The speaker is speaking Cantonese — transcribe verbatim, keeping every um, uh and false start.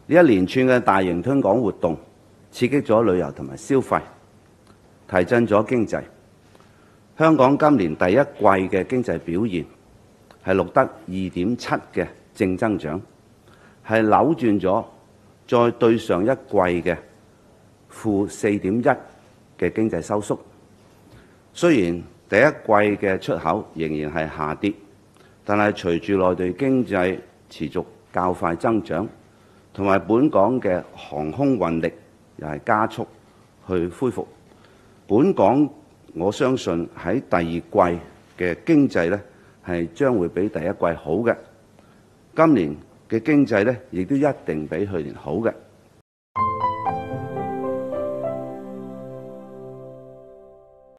呢一連串嘅大型推廣活動，刺激咗旅遊同埋消費，提振咗經濟。香港今年第一季嘅經濟表現係錄得二點七嘅正增長，係扭轉咗再對上一季嘅負四點一嘅經濟收縮。雖然第一季嘅出口仍然係下跌，但係隨住內地經濟持續較快增長，同埋本港嘅航空運力又係加速去恢復，本港我相信喺第二季嘅經濟呢係將會比第一季好嘅。今年嘅經濟呢亦都一定比去年好嘅。